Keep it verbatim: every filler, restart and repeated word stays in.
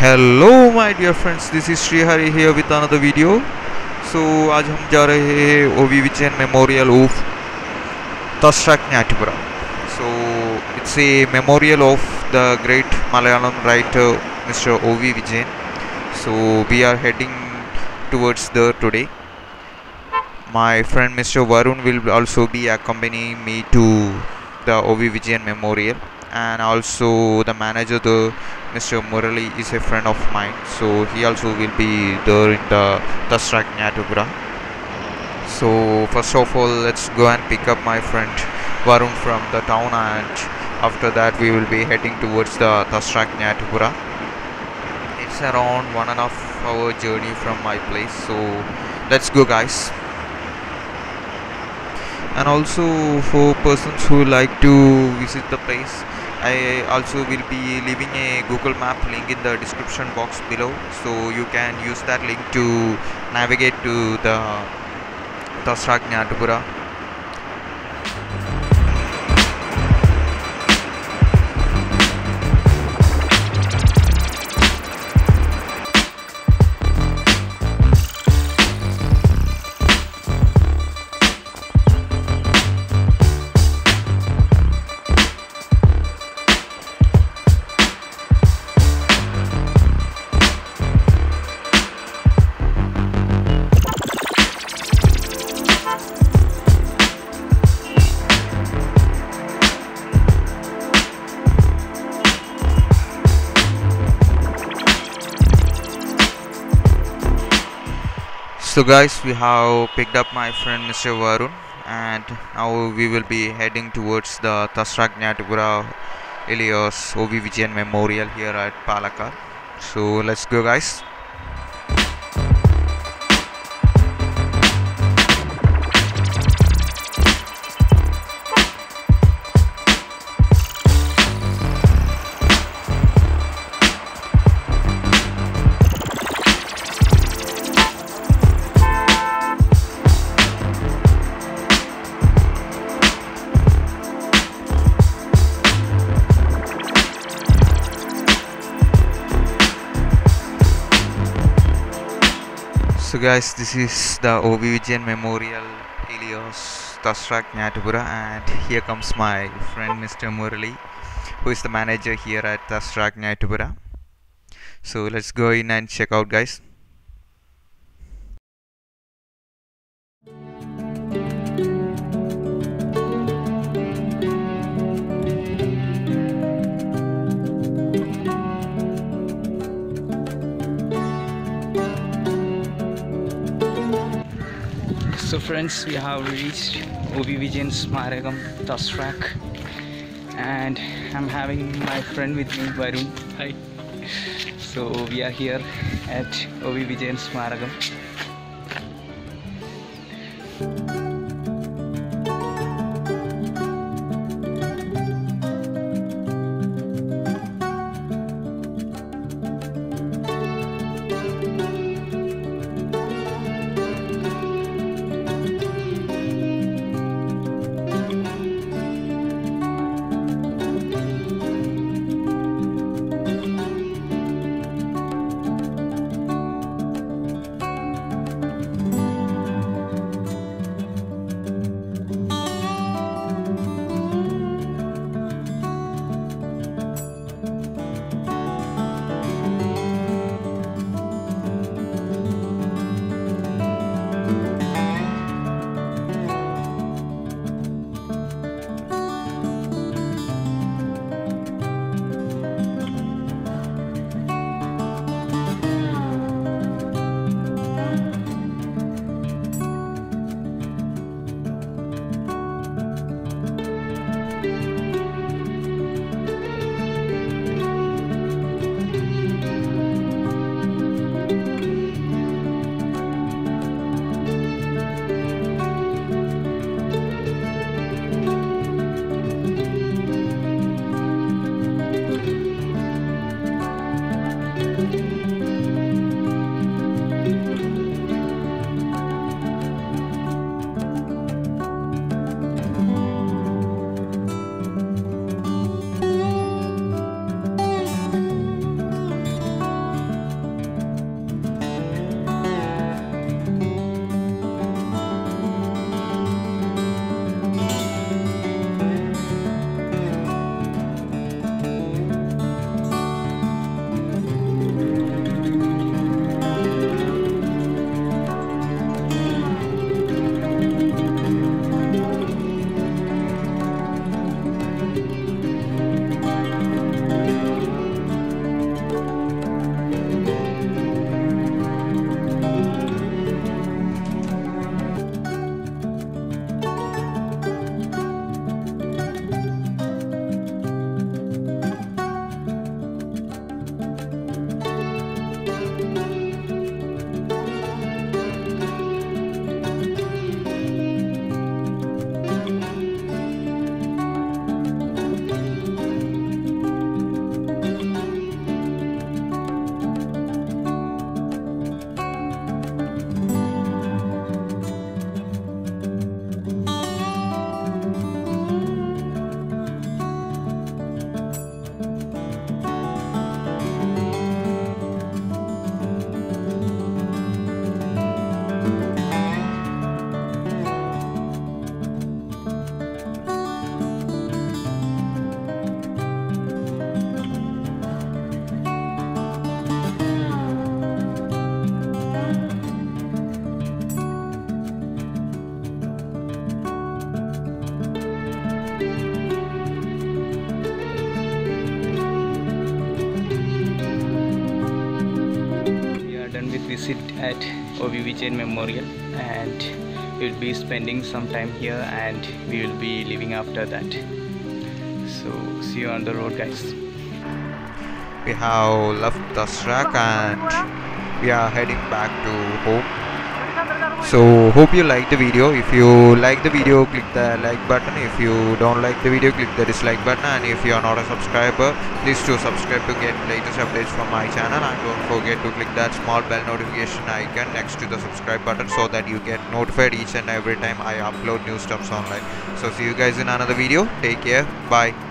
Hello my dear friends, this is Shri Hari here with another video. So आज हम जा रहे हैं O V Vijayan memorial of Thasrak Njattupura. So it's a memorial of the great Malayalam writer Mister O V Vijayan. So we are heading towards there today. My friend Mister Varun will also be accompanying me to the O V Vijayan Memorial, and also the manager, the Mister Murali, is a friend of mine, so he also will be there in the Thasrak Njattupura. So first of all, let's go and pick up my friend Varun from the town, and after that we will be heading towards the Thasrak Njattupura. It's around one and a half hour journey from my place, so let's go, guys. And also for persons who like to visit the place, I also will be leaving a Google map link in the description box below, so you can use that link to navigate to the Thasrak Njattupura. So guys, we have picked up my friend Mister Varun, and now we will be heading towards the Thasrak Njattupura alias O V Vijayan Memorial here at Palakkad. So let's go, guys. So guys, this is the O V Vijayan Memorial alias Thasrak Njattupura, and here comes my friend Mister Murali, who is the manager here at Thasrak Njattupura. So let's go in and check out, guys. So friends, we have reached O V Vijayan Smarakam, Thasrak, and I'm having my friend with me, Varun. Hi. So we are here at O V Vijayan Smarakam. visit at O V Vijayan Memorial, and we will be spending some time here and we will be leaving after that. So see you on the road, guys. We have left Thasrak and we are heading back to home. So hope you like the video. If you like the video, click the like button. If you don't like the video, click the dislike button. And if you are not a subscriber, please do subscribe to get latest updates from my channel, and don't forget to click that small bell notification icon next to the subscribe button so that you get notified each and every time I upload new stuffs online. So see you guys in another video. Take care. Bye.